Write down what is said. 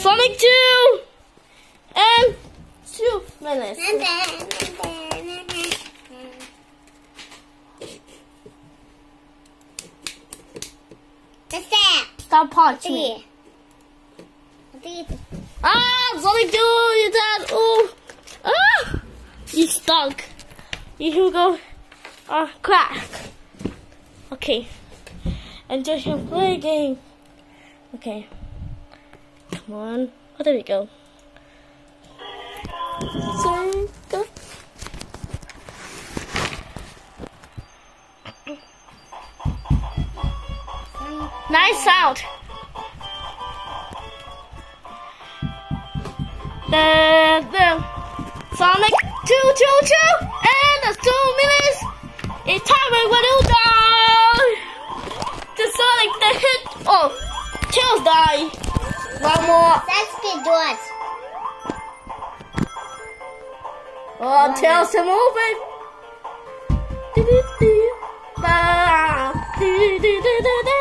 Sonic 2 and 2 minutes. What's that? Stop punching me. Sonic 2, you're dead. Oh, you stuck. You go, crack. Okay, and just play a game. Okay, come on. Oh, there we go. So go. Nice sound. Sonic 2, and the 2 minutes. It's time we will die. The Sonic that hit. Oh, Tails die. One more. Let's get yours. Oh, Tails to move it. Do, do, do.